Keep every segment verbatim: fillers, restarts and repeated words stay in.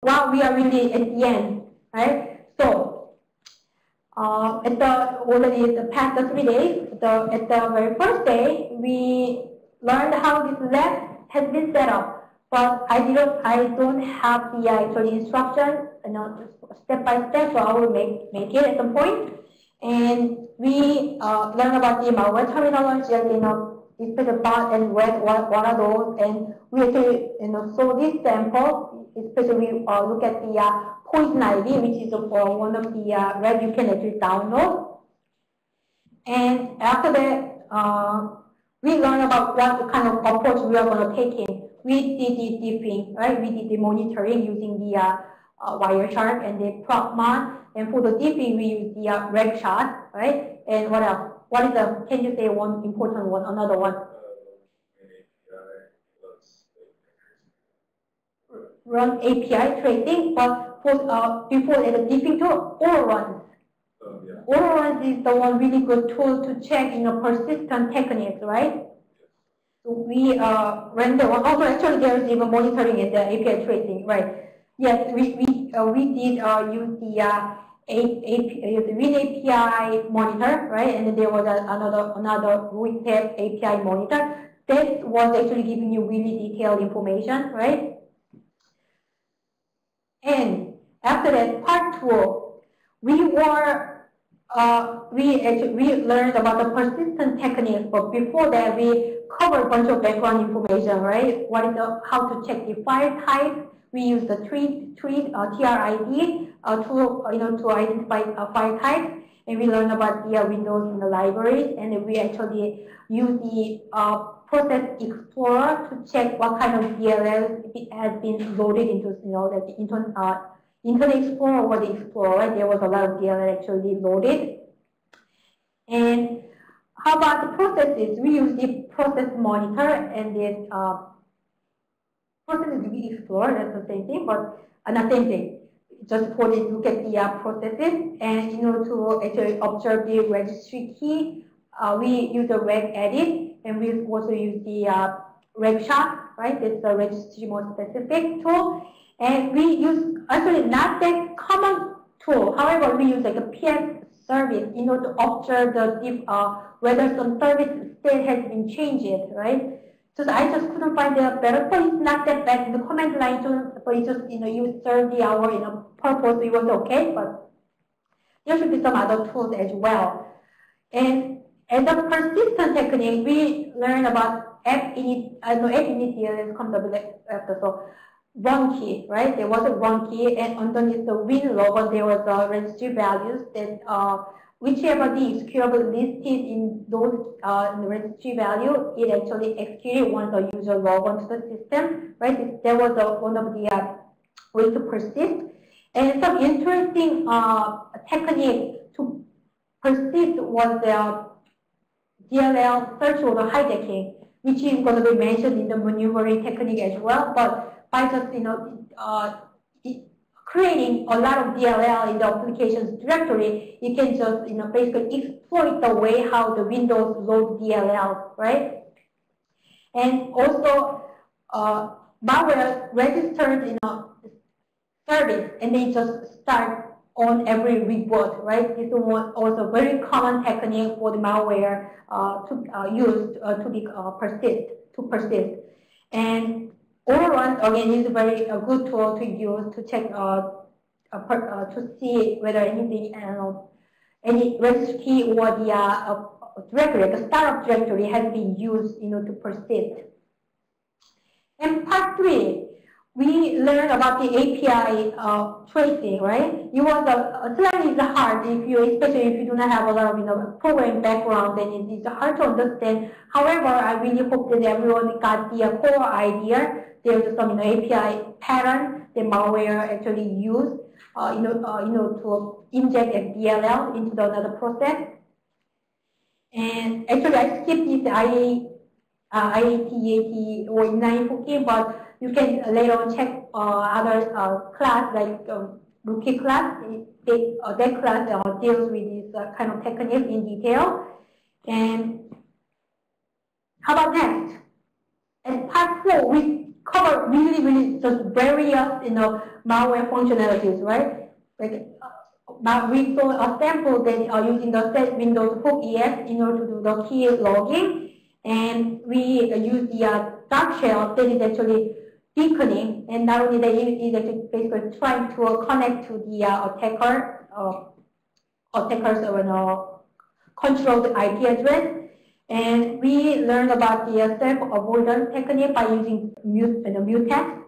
Wow, we are really at the end, right? So, uh, at the already the past the three days, the at the very first day, we learned how this lab has been set up. But I didn't, I don't have the actual instruction, you know, step by step. So I will make make it at some point. And we uh, learn about the malware terminology, and, you know, especially bot and web, what, what are those? And we actually, you know, saw this sample, especially we uh, look at the uh, poison ivy, which is uh, one of the uh, web you can actually download. And after that, uh, we learn about what kind of approach we are going to take in. We did the diffing, right? We did the monitoring using the uh, uh, Wireshark and the PropMon. And for the diffing, we use the uh, RegShot, right? And what else? What is the, can you say one important one, another one? Run A P I tracing, but for, uh, before the diffing tool, all runs. Oh, yeah. Auto runs is the one really good tool to check, you know, persistent techniques, right? So we uh, ran the one. Also, actually, there is even monitoring and the A P I tracing, right? Yes, we we uh, we did uh, use the uh, A P I, the Win A P I monitor, right? And then there was a, another another WinTap A P I monitor that was actually giving you really detailed information, right? And after that, part two, we were uh, we actually, we learned about the persistent techniques, but before that, we covered a bunch of background information, right? What is the how to check the file type? We use the treat treat uh, T R I D uh, to you know to identify uh, file types, and we learned about the uh, windows in the libraries, and we actually use the uh, Process Explorer to check what kind of D L L has been loaded into, you know, the Internet, uh, Internet Explorer or the Explorer, right? There was a lot of D L L actually loaded. And how about the processes? We use the Process Monitor and the uh, Process Explorer, that's the same thing, but uh, not same thing. Just for the look at the uh, processes, and in order to actually observe the registry key, uh, we use the regedit. And we also use the uh, RegShot, right? It's a registry more specific tool. And we use actually not that common tool. However, we use like a P S service in order to observe the uh, whether some service state has been changed, right? So I just couldn't find a better tool. It's not that bad in the command line tool, but it's just, you know, you serve the hour in a purpose, it was okay, but there should be some other tools as well. And as a persistent technique, we learn about app init, uh, no, app init D L L comes up after, so one key, right? There was a one key, and underneath the win logo, there was a registry values that uh, whichever the executable listed in those uh, in the registry value, it actually executed once the user log onto the system, right? That was a, one of the uh, ways to persist. And some interesting uh, technique to persist was the D L L search order hijacking, which is going to be mentioned in the maneuvering technique as well. But by just, you know, uh, it, creating a lot of D L L in the applications directory, you can just, you know, basically exploit the way how the Windows load D L L, right? And also, uh, malware registered in a service, and they just start on every reboot, right? This is also a very common technique for the malware uh, to uh, use uh, to be uh, persist to persist. And overruns again is a very a good tool to use to check uh, uh, per, uh, to see whether anything uh, any registry key or the uh, directory, the startup directory, has been used, you know, to persist. And part three, we learned about the A P I uh, tracing, right? It was a, slightly hard if you, especially if you do not have a lot of, you know, program background, then it is hard to understand. However, I really hope that everyone got the uh, core idea. There's some, you know, A P I pattern that malware actually use, uh, you know, uh, you know, to inject a D L L into the another process. And actually, I skipped this I. Uh, I A T, A T, or nine fourteen, but you can later on check uh, other uh, class like um, rookie class. They, uh, that class uh, deals with this uh, kind of technique in detail. And how about next? And part four, we cover really, really just various, you know, malware functionalities, right? Like, uh, we saw a sample that are using the set Windows Hook E X in order to do the key logging, and we uh, use the uh, dark shell that is actually beaconing, and not only that, it is actually basically trying to uh, connect to the uh, attacker, uh, attackers or uh, controlled I P address. And we learned about the uh, self-avoidance technique by using mute, uh, mutex.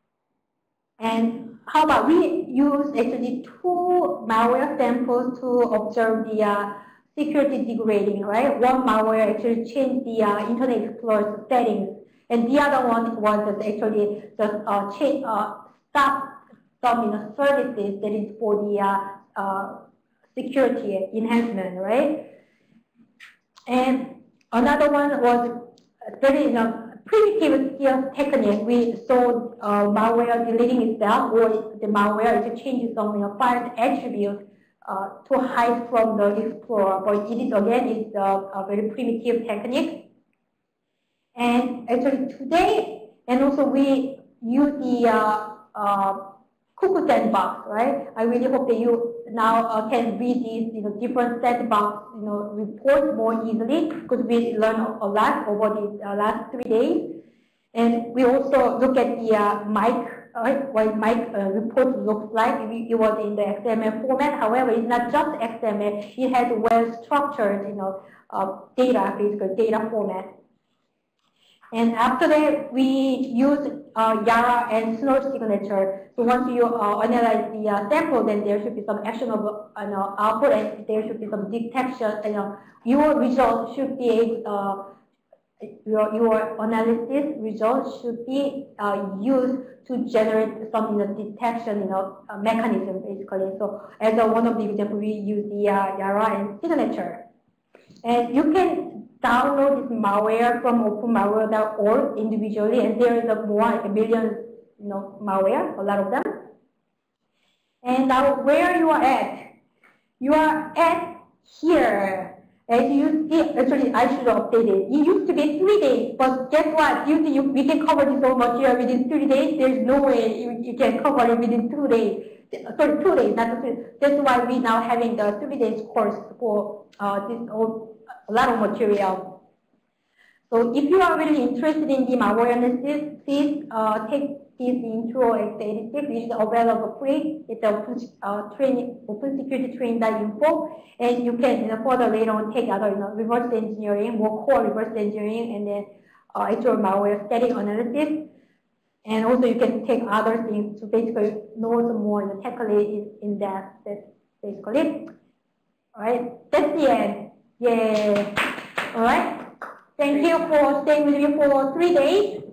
And how about we use actually two malware samples to observe the uh, security degrading, right? One malware actually changed the uh, Internet Explorer settings, and the other one was just actually just uh, change, uh, stop some, you know, services that is for the uh, uh, security enhancement, right? And another one was there is a primitive stealth technique. We saw uh, malware deleting itself, or the malware is changing some, you know, file attribute uh, to hide from the explorer. But it is again it's a, a very primitive technique. And actually today, and also we use the uh, uh, Cuckoo sandbox, right? I really hope that you now uh, can read these, you know, different sandbox, you know, reports more easily, because we learned a lot over these uh, last three days. And we also look at the uh, M I C, right? What M I C uh, report looks like. It, it was in the X M L format. However, it's not just X M L. It has well-structured, you know, uh, data, basically data format. And after that, we use uh, YARA and Snort signature. So once you uh, analyze the uh, sample, then there should be some actionable uh, know, output, and there should be some detection. You know, your result should be uh, your your analysis result should be uh, used to generate some, you know, detection, you know, uh, mechanism basically. So as a, one of the examples, we use the uh, YARA and signature, and you can download this malware from open malware dot org individually, and there is a more, like a million, you know, malware, a lot of them. And now where you are at, you are at here. As you see, actually I should update it. It used to be three days, but guess what? You, you, we can cover this whole material within three days. There's no way you, you can cover it within two days. Sorry, two days, not three. That's why we now having the three days course for uh, this whole, a lot of material. So if you are really interested in the malware analysis, please uh, take this intro X eighty-six, which is available free. It's a uh, training, open security training dot info, and you can, you know, further later on take other, you know, reverse engineering, more core reverse engineering, and then uh, actual malware static analysis. And also you can take other things to basically know some more, you know, technically in, in depth. That's basically it. All right, that's the end. Yeah. All right. Thank you for staying with me for three days.